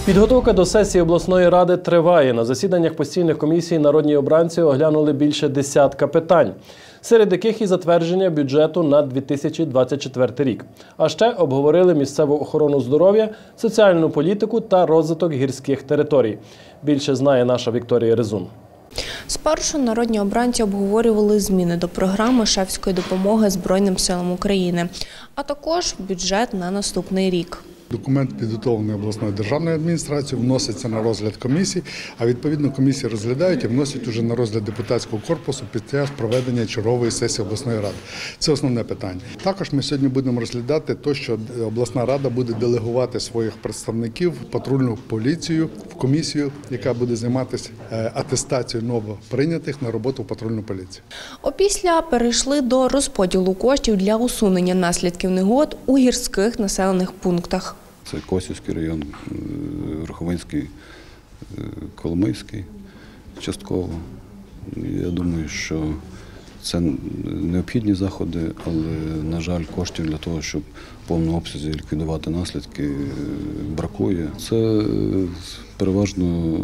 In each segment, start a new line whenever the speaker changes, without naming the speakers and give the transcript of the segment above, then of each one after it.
Підготовка до сесії обласної ради триває. На засіданнях постійних комісій народні обранці оглянули більше десятка питань, серед яких і затвердження бюджету на 2024 рік. А ще обговорили місцеву охорону здоров'я, соціальну політику та розвиток гірських територій. Більше знає наша Вікторія Резун.
Спершу народні обранці обговорювали зміни до програми шефської допомоги Збройним силам України, а також бюджет на наступний рік.
Документ підготовлений обласною державною адміністрацією, вноситься на розгляд комісії, а відповідно комісії розглядають і вносять уже на розгляд депутатського корпусу під час проведення чергової сесії обласної ради. Це основне питання. Також ми сьогодні будемо розглядати те, що обласна рада буде делегувати своїх представників в патрульну поліцію, в комісію, яка буде займатися атестацією новоприйнятих на роботу в патрульну поліцію.
Опісля перейшли до розподілу коштів для усунення наслідків негод у гірських населених пунктах.
Це Косівський район, Верховинський, Коломийський частково. Я думаю, що це необхідні заходи, але, на жаль, коштів для того, щоб в повному обсязі ліквідувати наслідки, бракує. Це переважно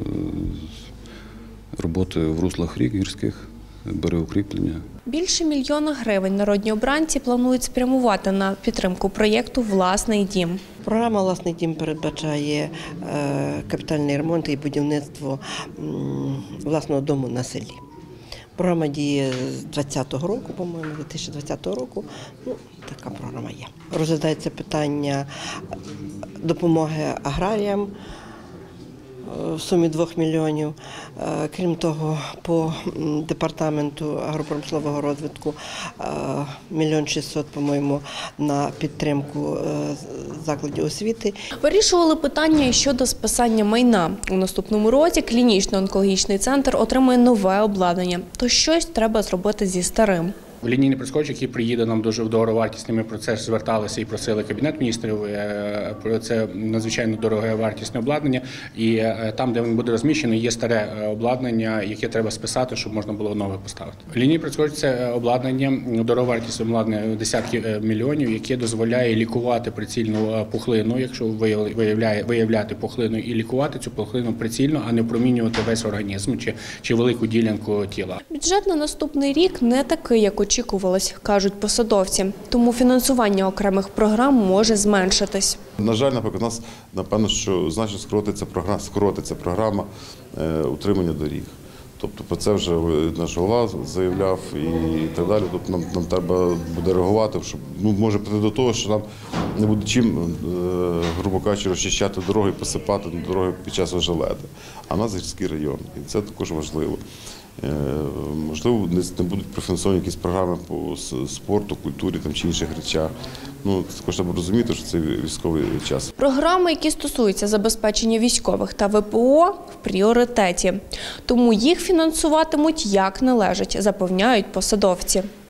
роботи в руслах рік гірських, берегоукріплення.
Більше 1 мільйона гривень народні обранці планують спрямувати на підтримку проєкту «Власний дім».
Програма «Власний дім» передбачає капітальний ремонт і будівництво власного дому на селі. Програма діє з 2020 року, по-моєму, 2020 року. Така програма є. Розглядається питання допомоги аграріям в сумі 2 мільйонів. Крім того, по департаменту агропромислового розвитку 1 600 000, по-моєму, на підтримку закладів освіти.
Вирішували питання і щодо списання майна. У наступному році клінічний онкологічний центр отримає нове обладнання, то щось треба зробити зі старим.
Лінійний прискоч, який приїде нам дуже дороговартісний, ми про це зверталися і просили Кабінет міністрів, це надзвичайно дороге вартісне обладнання, і там, де він буде розміщений, є старе обладнання, яке треба списати, щоб можна було нове поставити. Лінійний прискоч – це обладнання, дороговартісне обладнання десятки мільйонів, яке дозволяє лікувати прицільну пухлину, якщо виявляти пухлину, і лікувати цю пухлину прицільно, а не промінювати весь організм чи велику ділянку тіла.
Бюджет на наступний рік не такий, як очікувалось, кажуть посадовці. Тому фінансування окремих програм може зменшитись.
На жаль, наприклад, у нас, напевно, що значно скоротиться програма утримання доріг. Тобто про це вже наш голова заявляв і так далі. Тобто нам треба буде реагувати, щоб може прийти до того, що нам не буде чим, грубо кажучи, розчищати дороги і посипати дороги під час ожеледи. А в нас гірський район, і це також важливо. Можливо, не будуть профінансовані якісь програми по спорту, культурі чи інших речах. Також треба розуміти, що це військовий час.
Програми, які стосуються забезпечення військових та ВПО, в пріоритеті. Тому їх фінансуватимуть як належить, запевняють посадовці.